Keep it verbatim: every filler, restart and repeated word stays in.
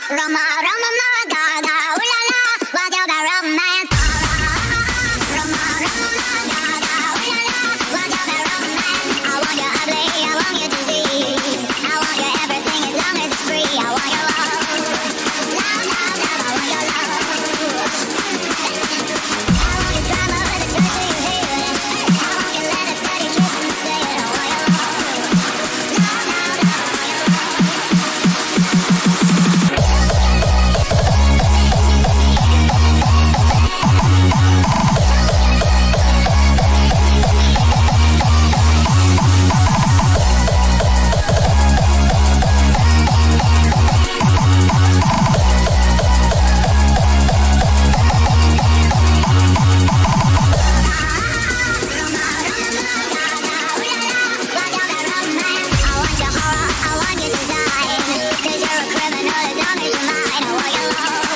Roma, Roma, ma, ga, ga, ooh la la, what you got romance? Roma, Roma, ma, ga, ga, ooh la la, what you got romance? I want you ugly, I want you disease, I want you everything as long as it's free. I want your love, love, love, love, I want your love. I want your drama, the touch of your hair. I want your letters, study, kiss and say it. I want your love, love, love, love, I want your love. I want your horror, I want your design, 'cause you're a criminal as long as you're mine. I want your love.